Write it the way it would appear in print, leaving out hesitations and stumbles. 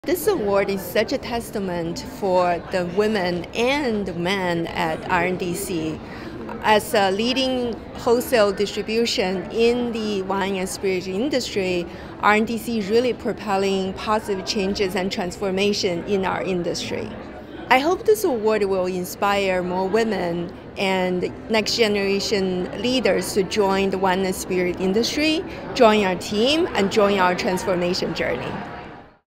This award is such a testament for the women and men at RNDC. As a leading wholesale distribution in the wine and spirit industry, RNDC is really propelling positive changes and transformation in our industry. I hope this award will inspire more women and next generation leaders to join the wine and spirit industry, join our team, and join our transformation journey.